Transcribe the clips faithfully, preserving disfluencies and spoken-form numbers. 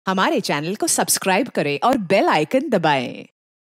हमारे चैनल को सब्सक्राइब करें और बेल आइकन दबाएं।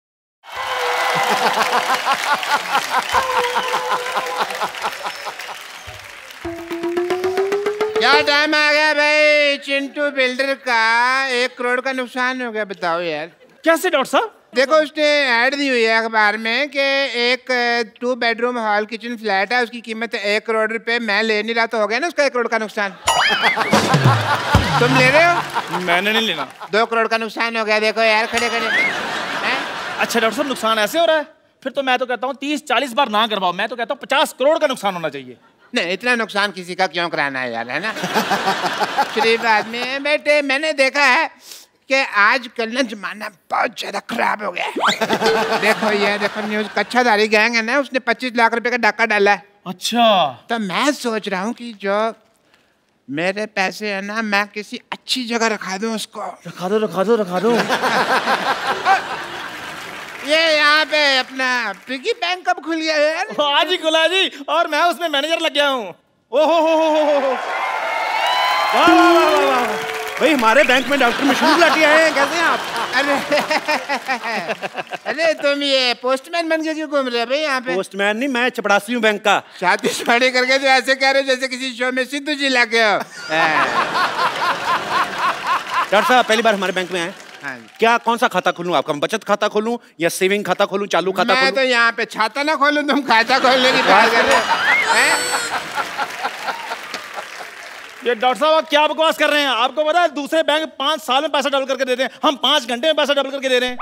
क्या टाइम आ गया भाई चिंटू बिल्डर का? एक करोड़ का नुकसान हो गया, बताओ यार। कैसे डॉक्टर साहब? देखो उसने ऐड दी हुई है अखबार में कि एक two bedroom hall kitchen flat है, उसकी कीमत एक करोड़ रुपए। मैं ले नहीं रहा तो हो गया ना उसका एक करोड़ का नुकसान। तुम ले रहे हो? मैंने नहीं लेना। दो करोड़ का नुकसान हो गया, देखो यार खड़े खड़े। अच्छा डॉक्टर साहब, नुकसान ऐसे हो रहा है? फिर तो मैं तो कहता हूँ तीस चालीस बार ना करवाओ, मैं तो कहता हूँ पचास करोड़ का नुकसान होना चाहिए। नहीं, इतना नुकसान किसी का क्यों कराना है यार, है ना? शरीफ आदमी है बेटे। मैंने देखा है कि आजकल ना जमाना बहुत ज्यादा खराब हो गया है। देखो ये देखो न्यूज, कच्छाधारी गैंग है ना, उसने पच्चीस लाख रुपए का डाका डाला है। अच्छा, तो मैं सोच रहा हूँ कि जो मेरे पैसे है ना, मैं किसी अच्छी जगह रखा दूं उसको। रखा दो रखा दो रखा दो। ये यहाँ पे अपना पिगी बैंक कब खुल गया यार? आज ही खुला जी, और मैं उसमें मैनेजर लग गया हूँ। ओहो हो हो हो हो। वाह वाह वाह वाह। भाई हमारे बैंक में डॉक्टर मशहूर लाठी आए हैं, कैसे हैं आप? अरे अरे तुम ये पोस्टमैन बन के क्यों घूम रहे हो भाई यहाँ पे? पोस्टमैन नहीं, मैं चपड़ासी हूँ बैंक का। शादी शादी करके तो ऐसे कह रहे हो जैसे किसी शो में सिद्धू जी लाके हो। डॉक्टर साहब पहली बार हमारे बैंक में आए। हाँ। क्या कौन सा खाता खोलूं आपका? बचत खाता खोलूं या सेविंग खाता खोलूं, चालू खाता मैं खोलूं? तो यहाँ पे छाता ना खोलूं, तुम खाता खोलने की बात कर रहे हो। ये डॉक्टर साहब क्या बकवास कर रहे हैं? आपको पता है दूसरे बैंक पांच साल में पैसा डबल करके देते हैं, हम पांच घंटे में पैसा डबल करके दे रहे हैं।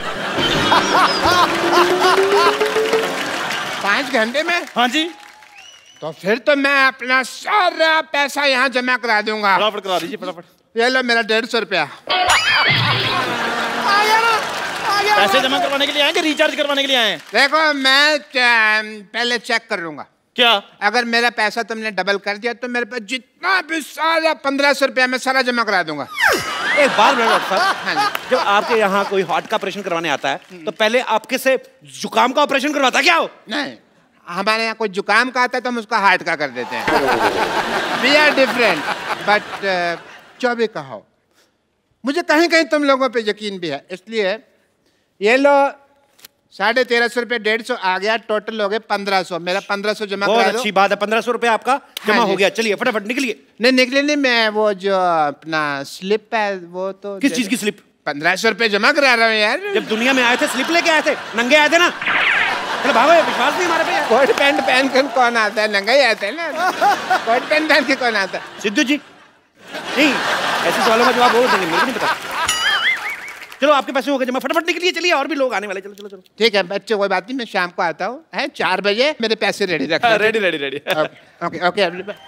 पांच घंटे में? हाँ जी। तो फिर तो मैं अपना सारा पैसा यहाँ जमा करा दूंगा। फटाफट करा दीजिए फटाफट। ये लो मेरा डेढ़ सौ रुपया। पैसे जमा करवाने के लिए आए कि रिचार्ज करवाने के लिए आए? देखो मैं पहले चेक कर लूंगा। क्या? अगर मेरा पैसा तुमने डबल कर दिया तो मेरे पास जितना भी सारा पंद्रह सौ रुपया मैं सारा जमा करा दूंगा। एक बात बोलो डॉक्टर साहब, जब आपके यहाँ कोई हार्ट का ऑपरेशन करवाने आता है तो पहले आपके से जुकाम का ऑपरेशन करवाता क्या हो? नहीं, हमारे यहाँ कोई जुकाम का आता है तो हम उसका हार्ट का कर देते हैं। वी आर डिफरेंट, बट जो भी कहो, मुझे कहीं कहीं तुम लोगों पे यकीन भी है, इसलिए ये लो साढ़े तेरह सौ रुपये, डेढ़ सौ आ गया, टोटल हो गए पंद्रह सौ। मेरा पंद्रह सौ जमा करा दो। बहुत अच्छी बात है, पंद्रह सौ रुपये आपका जमा हाँ हो गया। चलिए फटाफट निकलिए। नहीं निकले नहीं, मैं वो जो अपना स्लिप है वो तो। किस चीज की स्लिप? पंद्रह सौ रुपये जमा करा रहा हूँ यार। जब दुनिया में आए थे स्लिप लेके आए थे, नंगे आए थे ना। चलो भागो, विश्वास नहीं हमारे पे। कोट पैंट पहन कर कौन आता है? नंगा ही आता है ना। कोट पैंट पहन के कौन आता है? सिद्धू जी नहीं, ऐसे सवालों का जवाब वो देंगे, मुझे नहीं पता। चलो आपके पैसे हो गए जमा, फटाफट निकलिए। चलिए और भी लोग आने वाले, चलो चलो चलो। ठीक है बच्चे, कोई बात नहीं, मैं शाम को आता हूँ। है चार बजे मेरे पैसे रेडी रखना। Ready ready ready. Okay okay.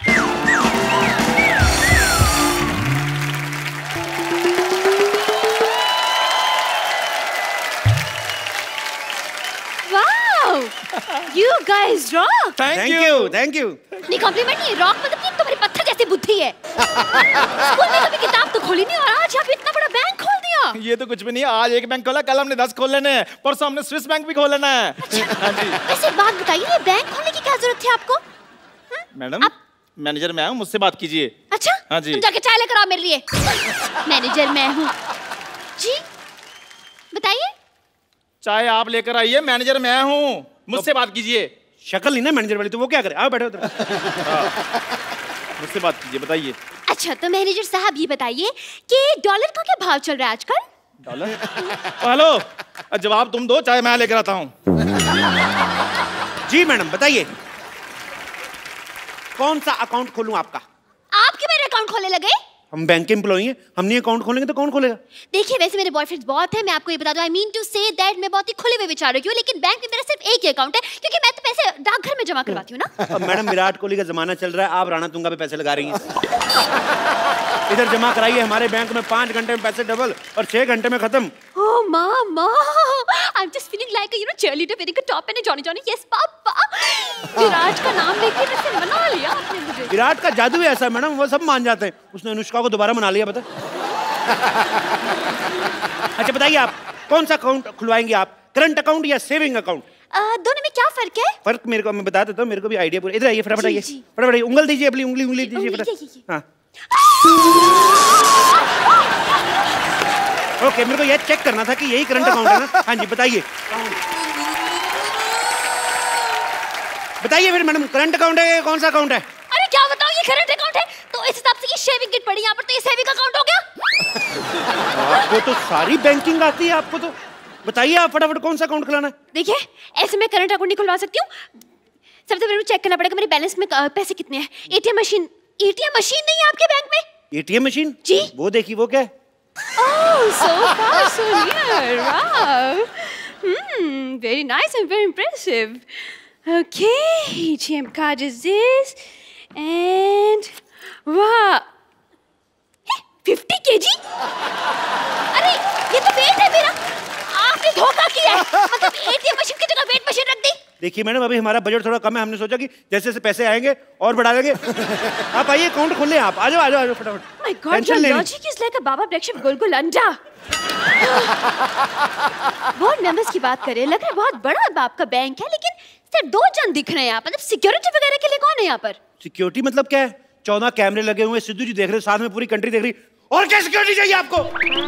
Wow, you guys rock. Thank you thank you. नहीं कॉम्प्लीमेंट नहीं, रॉक मतलब कि तुम्हारी पत्थर जैसी बुद्धि है। स्कूल में कभी किताब तो खोली नहीं और आज आप इतना बड़ा बैंक खोल दिया। ये तो कुछ भी नहीं है, आज एक बैंक खोला, कल हमने दस खोल लेने हैं, परसों हमने स्विस बैंक भी खोल लेना है। हाँ जी। वैसे एक बात बताइए, ये बैंक खोलने की क्या जरूरत थी आपको? मैडम मैनेजर मैं हूँ, मुझसे बात कीजिए। अच्छा हाँ जी। तुम जाके चाय लेकर आओ मेरे लिए। मैनेजर मैं हूँ जी, बताइए। चाय आप लेकर आइए, मैनेजर मैं हूँ, मुझसे बात कीजिए। शक्ल नहीं ना मैनेजर वाली, तो वो क्या करे? आओ बैठो उधर। मुझसे बात कीजिए, बताइए। अच्छा तो मैनेजर साहब ये बताइए कि डॉलर का क्या भाव चल रहा है आजकल? डॉलर? हेलो, जवाब तुम दो, चाय मैं लेकर आता हूँ। जी मैडम बताइए, कौन सा अकाउंट खोलूं आपका? आप क्यों मेरा अकाउंट खोलने लगे? हम बैंक के एम्प्लॉई हैं, हम नहीं अकाउंट खोलेंगे तो कौन खोलेगा? देखिए वैसे मेरे बॉयफ्रेंड्स बहुत हैं, मैं आपको ये बता दूं, I mean to say that मैं बहुत ही खुले हुए विचारों की हूँ, लेकिन बैंक में मेरा सिर्फ एक ही अकाउंट है क्योंकि मैं तो पैसे डाकघर में जमा करवाती हूँ ना। अब मैडम विराट कोहली का जमाना चल रहा है, आप राणा तुंगा पे पैसे लगा रही हैं। इधर जमा कराइए, हमारे बैंक में पाँच घंटे में पैसे डबल और छह घंटे में खत्म। Oh mama, I'm just feeling like a you know cheerleader wearing a top and a Johnny Johnny yes पापा। विराट का नाम लेके वैसे मना लिया आपने मुझे। विराट का जादू ही ऐसा है मैडम, वो सब मान जाते हैं। उसने अनुष्का को दोबारा मना लिया, बता। अच्छा बताइए आप कौन सा अकाउंट खुलवाएंगे आप, करंट अकाउंट या सेविंग अकाउंट? दोनों में क्या फर्क है? फर्क मेरे को मैं बता देता हूँ, मेरे को भी आइडिया पूरा। इधर आइए फटाफट, आइए फटाफट, उंगल दीजिए, अपनी उंगली उंगली दीजिए फटाफट। हाँ ओके, मेरे को ये चेक करना था कि यही करंट अकाउंट है ना? हाँ जी बताइए, बताइए फिर मैडम, करंट अकाउंट है कौन सा अकाउंट है? अरे क्या बताऊं, ये करंट अकाउंट है तो इस हिसाब से ये शेविंग किट पड़ी यहाँ पर, तो ये सेविंग अकाउंट हो गया। आपको तो सारी बैंकिंग आती है, आपको तो बताइए आप फटाफट कौन सा अकाउंट खुलाना है? देखिए ऐसे मैं करंट अकाउंट नहीं खुलवा सकती हूँ, सबसे पहले चेक करना पड़ेगा मेरे बैलेंस में पैसे कितने हैं। एटीएम मशीन, एटीएम मशीन नहीं है आपके बैंक में? एटीएम मशीन जी, वो देखिए, वो क्या है? Oh so far so near, wow, hmm, very nice and very impressive. Okay, ATM card is this and वाह, फिफ्टी केजी। अरे ये तो वेट है मेरा, आपने धोखा किया है, मतलब एटीएम मशीन की जगह वेट मशीन रख दी। देखिए मैडम, अभी हमारा बजट थोड़ा कम है, हमने सोचा कि जैसे जैसे पैसे आएंगे और बढ़ा देंगे। आप आइए अकाउंट खोल लें, आप आ जाओ आ जाओ फटाफट। My god, your logic is like a बाबा ब्रेकशिप गुलगुल अंडा। बोर्ड मेंबर्स की बात करें, लग रहा है बहुत बड़ा बाप का बैंक है, लेकिन सिर्फ दो जन दिख रहे हैं यहाँ पर, मतलब सिक्योरिटी वगैरह के लिए कौन है यहाँ पर? सिक्योरिटी मतलब क्या है? चौदह कैमरे लगे हुए, सिद्धू जी देख रहे, साथ में पूरी कंट्री देख रही, और क्या सिक्योरिटी चाहिए आपको?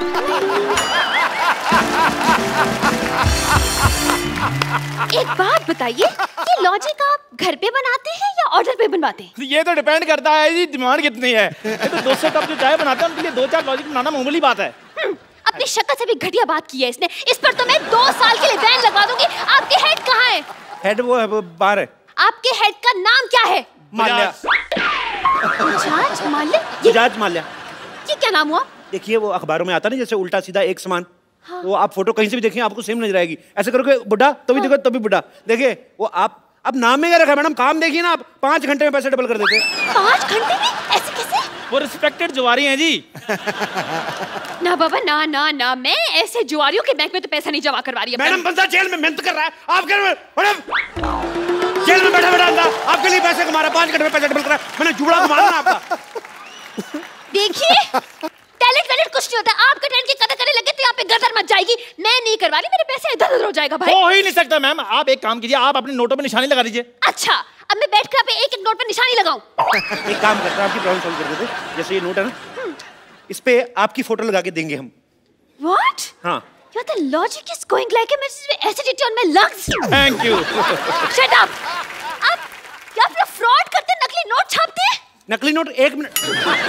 एक बात बताइए, ये लॉजिक आप घर पे बनाते हैं या ऑर्डर पे बनवाते हैं? ये तो डिपेंड करता है जी डिमांड कितनी है। तो दो सौ कप जो चाय बनाते हैं उनके लिए दो चार लॉजिक बनाना मामूली बात है। अपनी शक्ल से भी घटिया बात की है इसने, इस पर तो मैं दो साल के लिए बैन लगवा दूंगी। आपके हेड कहाँ है? हेड वो है, वो बाहर है। आपके हेड का नाम क्या है? माल्या। बजाज माल्या? ये, बजाज माल्या। ये क्या नाम हुआ? देखिए वो अखबारों में आता नहीं, जैसे उल्टा सीधा एक समान। हाँ। वो आप फोटो कहीं से भी देखें आपको सेम नजर आएगी। ऐसे करोगे बुढ़ा तो भी देखो तभी बुढ़ा। देखिए वो आप अब नाम में क्या रखा है मैडम? काम देखिए ना, आप पांच घंटे में पैसे डबल कर देते हैं। पांच घंटे में? ऐसे कैसे? वो रिस्पेक्टेड जुआरी हैं जी। ना बाबा ना ना ना, मैं ऐसे जुआरियों के बैंक में तो पैसा नहीं जमा करवा रही है। मैडम बंदा जेल में मेहनत कर रहा है, आप कह रहे हो जेल में बैठा बैठा अंदर आपके लिए पैसे कमा रहा है, पांच घंटे में पैसे डबल कर रहा है। मैंने जुबड़ा को मारना आपका। देखिए टैलेंट वैलेंट कुछ नहीं होता, आपका टैलेंट की कदर करने लगे तो यहाँ पे गदर मच जाएगी। मैं नहीं करवा रही, मेरे पैसे इधर उधर हो जाएगा भाई। हो ही नहीं सकता मैम, आप एक काम कीजिए, आप अपने नोटों पे निशानी लगा दीजिए। अच्छा, अब मैं बैठ कर एक एक नोट पे निशानी लगाऊं? एक काम करते हैं, आपकी प्रॉब्लम सॉल्व कर देते हैं। जैसे ये नोट है ना, इस पे आपकी फोटो लगा के देंगे हम। What? हाँ। Your the logic is going like a acidity on my lungs. Thank you. Shut up. आप क्या अपना फ्रॉड करते, नकली नोट छापते हैं? नकली नोट एक मिनट।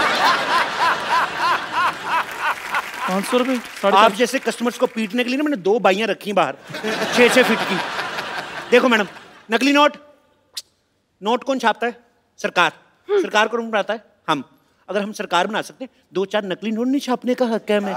पाँच सौ रुपए। आप जैसे कस्टमर्स को पीटने के लिए ना मैंने दो बाइयां रखी बाहर, छह छह फीट की। देखो मैडम, नकली नोट, नोट कौन छापता है? सरकार। सरकार कौन बनाता है? हम। अगर हम सरकार बना सकते हैं, दो चार नकली नोट नहीं छापने का हक है हमें।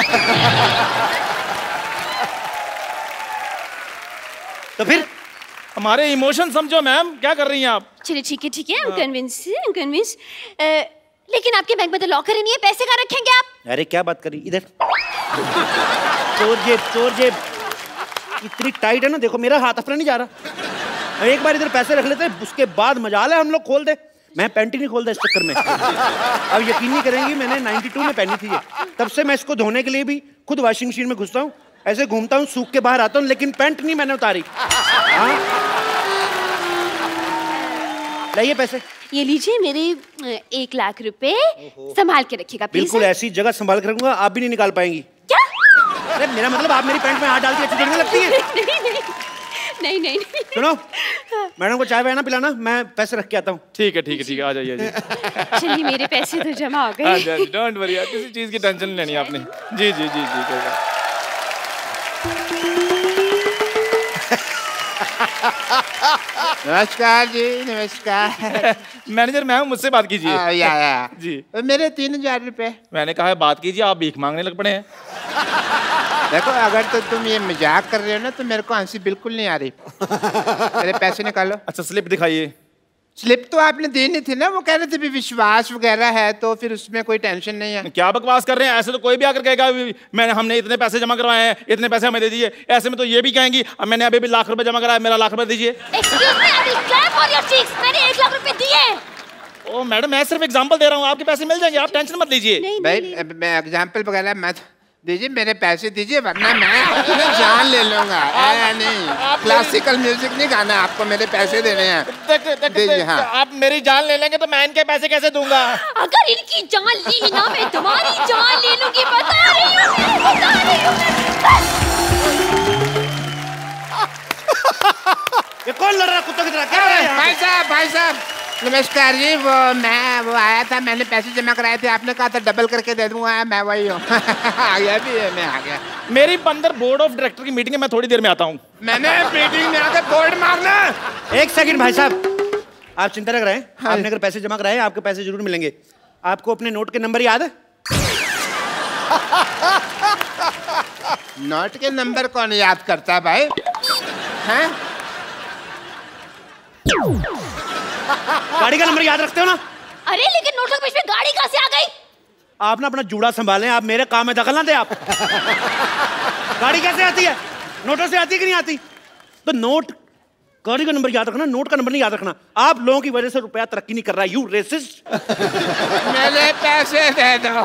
तो फिर हमारे इमोशन समझो मैम, क्या कर रही हैं आप? चलिए ठीक है ठीक है, I'm convinced, I'm convinced. लेकिन आपके बैंक में तो लॉकर ही नहीं है, पैसे कहाँ रखेंगे आप? अरे क्या बात करी, इधर। चोर जेब, चोर जेब इतनी टाइट है ना, देखो मेरा हाथ अपना नहीं जा रहा। एक बार इधर पैसे रख लेते हैं, उसके बाद मजा ले हम लोग खोल दे। मैं पैंट ही नहीं खोलता इस चक्कर में। अब यकीन नहीं करेंगी, मैंने बानवे में पहनी थी ये, तब से मैं इसको धोने के लिए भी खुद वॉशिंग मशीन में घुसता हूँ, ऐसे घूमता हूँ, सूख के बाहर आता हूँ, लेकिन पैंट नहीं मैंने उतारी। हाँ? लाइए पैसे। ये लीजिए मेरे एक लाख रुपए, संभाल के रखिएगा प्लीज। बिल्कुल ऐसी जगह संभाल के रखूंगा, आप भी नहीं निकाल पाएंगी। क्या? अरे मेरा मतलब आप मेरी पैंट में हाथ डालती अच्छी देखने लगती है। नहीं नहीं नहीं नहीं नहीं। सुनो, मैडम को चाय वाय ना पिलाना, मैं पैसे रख के आता हूँ। ठीक है ठीक है ठीक है, आ जाइए। चलिए मेरे पैसे तो जमा हो गए। डोंट वरी, किसी चीज की टेंशन नहीं लेनी आपने। जी जी जी जी कोई बात। नमस्कार जी, नमस्कार। मैनेजर मैम मुझसे बात कीजिए। आ, या, या। जी मेरे तीन हजार रुपए। मैंने कहा है बात कीजिए, आप भीख मांगने लग पड़े हैं। देखो अगर तो तुम ये मजाक कर रहे हो ना तो मेरे को हंसी बिल्कुल नहीं आ रही। मेरे पैसे निकालो। अच्छा स्लिप दिखाइए। स्लिप तो आपने दी नहीं थी ना, वो कह रहे थे भी विश्वास वगैरह है तो फिर उसमें कोई टेंशन नहीं है। क्या बकवास कर रहे हैं? ऐसे तो कोई भी आकर कहेगा मैंने हमने इतने पैसे जमा करवाए हैं, इतने पैसे हमें दे दीजिए। ऐसे में तो ये भी कहेंगी अब मैंने अभी भी लाख रुपए जमा कराया, मेरा लाख रुपए दीजिए। Excuse me, अभी clap for your cheeks, मैंने एक लाख रुपए दिए। ओ मैडम मैं सिर्फ एग्जांपल दे रहा हूँ, आपके पैसे मिल जाएंगे, आप टेंशन मत लीजिए। भाई मैं एग्जाम्पल वगैरह मत दीजिए, मेरे पैसे दीजिए वरना मैं अपनी जान ले लूंगा। नहीं क्लासिकल म्यूजिक नहीं गाना, आपको मेरे पैसे देने हैं। दीजिए। हाँ आप मेरी जान ले लेंगे तो मैं इनके पैसे कैसे दूंगा? अगर इनकी जान ली ना मैं तुम्हारी जान ले लूंगी, बता रही हूँ। ये कौन लड़ रहा कुत्तों की तरह? क्या हो रहा है यहाँ भाई पे? साहब भाई साहब नमस्कार जी। वो मैं वो आया था, मैंने पैसे जमा कराए थे, आपने कहा था डबल करके दे दूंगा, मैं वही हूँ। आ गया भी है, मैं आ गया। मेरी अंदर बोर्ड ऑफ डायरेक्टर की मीटिंग है, मैं थोड़ी देर में आता हूँ। मैंने मीटिंग में आकर बोर्ड मारना। एक सेकंड भाई साहब, आप चिंता न करें। हाँ। आपने अगर पैसे जमा कराए आपके पैसे जरूर मिलेंगे। आपको अपने नोट के नंबर याद है? नोट के नंबर कौन याद करता भाई? हैं? गाड़ी का नंबर याद रखते हो ना? अरे लेकिन नोटों के बीच में गाड़ी कहाँ से आ गई? आप ना अपना जूड़ा संभालें, आप मेरे काम में दखल ना दे आप। गाड़ी कैसे आती है? नोटों से आती है कि नहीं आती? तो नोट, गाड़ी का नंबर याद रखना, नोट का नंबर नहीं याद रखना। आप लोगों की वजह से रुपया तरक्की नहीं कर रहा है, यू रेसिस्ट। मेरे पैसे दे दो,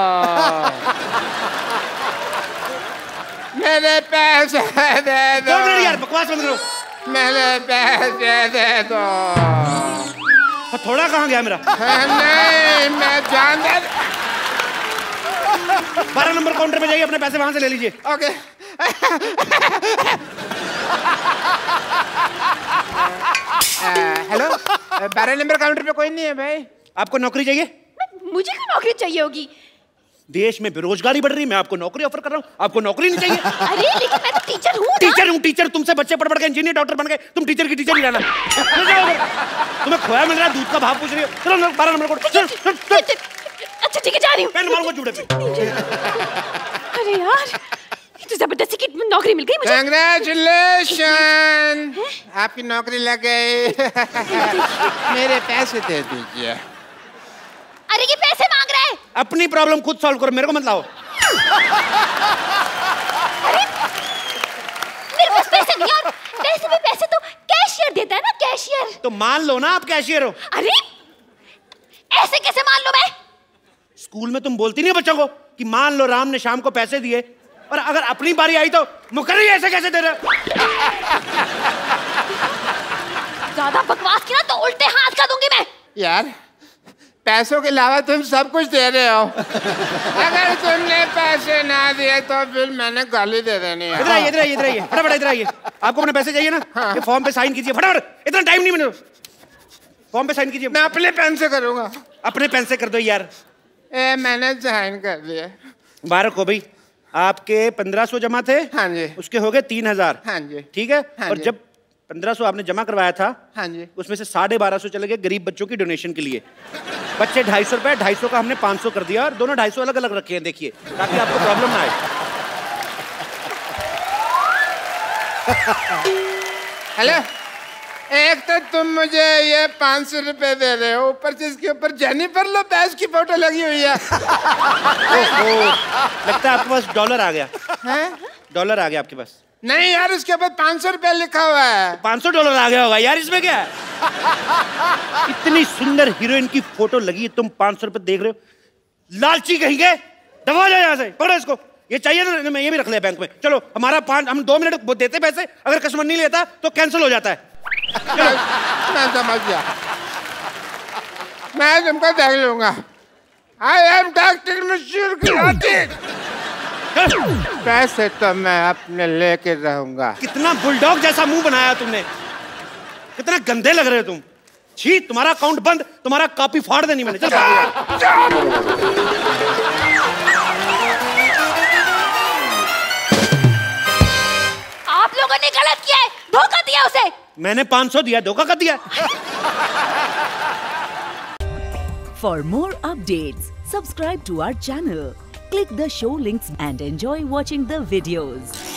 मेरे पैसे दे दो। दो मिनट यार, बकवास बंद करो। मेरे पैसे दे दो। तो थोड़ा कहाँ गया मेरा? नहीं, मैं जान दे। बारह नंबर काउंटर पे जाइए, अपने पैसे वहां से ले लीजिए। ओके। हेलो, बारह नंबर काउंटर पे कोई नहीं है भाई। आपको नौकरी चाहिए? मुझे क्यों नौकरी चाहिए होगी? देश में बेरोजगारी बढ़ रही है, मैं आपको नौकरी ऑफर कर रहा हूँ, आपको नौकरी नहीं चाहिए? अरे लेकिन मैं तो टीचर हूँ ना। टीचर हूँ, टीचर। तुमसे बच्चे पढ़ पढ़ के इंजीनियर डॉक्टर बन गए, तुम टीचर की टीचर ही रहना। तुम्हें खोया मिल रहा है, दूध का भाव पूछ रही हो। चलो बारह नंबर कोड। अच्छा ठीक है, जा रही हूँ। पेन मारूंगा जूड़े पे। अरे यार, ये तो जबरदस्ती की नौकरी मिल गई मुझे। कांग्रेचुलेशन, आपकी नौकरी लग गई। मेरे पैसे दे दीजिए। अरे ये पैसे मांग रहा है। अपनी प्रॉब्लम खुद सॉल्व करो, मेरे को मत लाओ। मेरे पास पैसे नहीं, और वैसे भी पैसे तो कैशियर देता है ना, कैशियर। तो मान लो ना आप कैशियर हो। अरे ऐसे कैसे मान लो मैं? स्कूल में तुम बोलती नहीं हो बच्चों को कि मान लो राम ने शाम को पैसे दिए, और अगर अपनी बारी आई तो मुकर्री ऐसे कैसे दे रहे? ज्यादा बकवास की ना तो उल्टे हाथ का दूंगी मैं। यार पैसों के अलावा तुम सब कुछ दे रहे हो। अगर तुमने पैसे ना दिए तो फिर मैंने गाली दे देनी है। इधर आइए, इधर आइए, इधर आइए, फटाफट इधर आइए। आपको अपने पैसे चाहिए ना? हाँ। ये फॉर्म पे साइन कीजिए फटाफट, इतना टाइम नहीं मैंने। फॉर्म पे साइन कीजिए। मैं अपने पेन से करूंगा। अपने पेन से कर दो यार। ए, मैंने साइन कर दिया। मुबारक हो भाई, आपके पंद्रह सौ जमा थे। हाँ जी। उसके हो गए तीन हजार। हाँ जी। ठीक है। हाँ और जी। जब पंद्रह सौ आपने जमा करवाया था, हाँ जी, उसमें से साढ़े बारह सौ चले गए गरीब बच्चों की डोनेशन के लिए। बच्चे ढाई सौ रुपए, ढाई सौ का हमने पाँच सौ कर दिया, और दोनों ढाई सौ अलग अलग रखे हैं, देखिए, ताकि आपको प्रॉब्लम ना आए। हेलो, एक तो तुम मुझे ये पाँच सौ रुपए दे रहे हो, ऊपर से इसके ऊपर जेनिफर लोपेज की फोटो लगी हुई है। ओहो, लगता है आपके पास डॉलर आ गया। हैं? डॉलर आ गया आपके पास? नहीं यार, उसके ऊपर पाँच सौ रुपए लिखा हुआ है। पाँच सौ डॉलर आ गया होगा यार, इसमें क्या है? इतनी सुंदर हीरोइन की फोटो लगी है, तुम पाँच सौ रुपए देख रहे हो? लालची कहेंगे, दबा जाओ यहाँ से, पकड़ो इसको। ये चाहिए ना, मैं ये भी रख लिया बैंक में। चलो, हमारा पाँच, हम दो मिनट देते पैसे, अगर कस्टमर नहीं लेता तो कैंसिल हो जाता है। मैं समझ गया, मैं तुमको देख लूंगा। आई एम डॉक्टर मशहूर खिलाड़ी। पैसे तो मैं अपने लेके रहूंगा। कितना बुलडॉग जैसा मुंह बनाया तुमने, कितना गंदे लग रहे हो तुम। छी, तुम्हारा अकाउंट बंद, तुम्हारा कॉपी फाड़ देनी मैंने। चल आप लोगों ने गलत किया है, धोखा दिया उसे। मैंने पाँच सौ दिया, धोखा कर दिया। For more updates, subscribe to our channel, click the show links and enjoy watching the videos.